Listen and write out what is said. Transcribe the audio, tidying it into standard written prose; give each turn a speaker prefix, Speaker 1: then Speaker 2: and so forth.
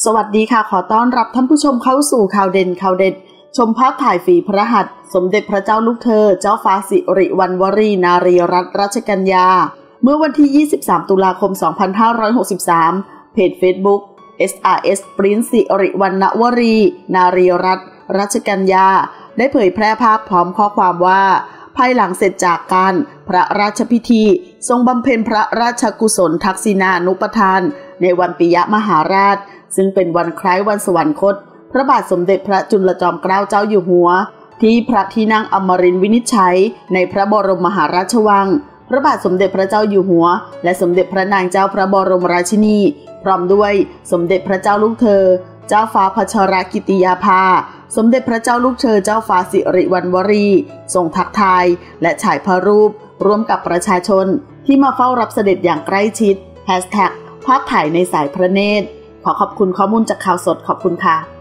Speaker 1: สวัสดีค่ะขอต้อนรับท่านผู้ชมเข้าสู่ข่าวเด่นข่าวเด็ดชมภาพถ่ายฝีพระหัตถ์สมเด็จพระเจ้าลูกเธอเจ้าฟ้าสิริวัณวรีนารีรัตนราชกัญญาเมื่อวันที่23ตุลาคม2563เพจ Facebook SRS ปรินซ์สิริวัณวรีนารีรัตนราชกัญญาได้เผยแพร่ภาพพร้อมข้อความว่าภายหลังเสร็จจากการพระราชพิธีทรงบำเพ็ญพระราชกุศลทักษิณานุปทานในวันปิยมหาราชซึ่งเป็นวันคล้ายวันสวรรคตพระบาทสมเด็จพระจุลจอมเกล้าเจ้าอยู่หัวที่พระที่นั่งอมรินทร์วินิจฉัยในพระบรมมหาราชวังพระบาทสมเด็จพระเจ้าอยู่หัวและสมเด็จพระนางเจ้าพระบรมราชินีพร้อมด้วยสมเด็จพระเจ้าลูกเธอเจ้าฟ้าพัชรกิติยาภาสมเด็จพระเจ้าลูกเธอเจ้าฟ้าสิริวัณวรีทรงทักทายและฉายพระรูปร่วมกับประชาชนที่มาเฝ้ารับเสด็จอย่างใกล้ชิด#ภาพถ่ายในสายพระเนตรขอขอบคุณข้อมูลจากข่าวสดขอบคุณค่ะ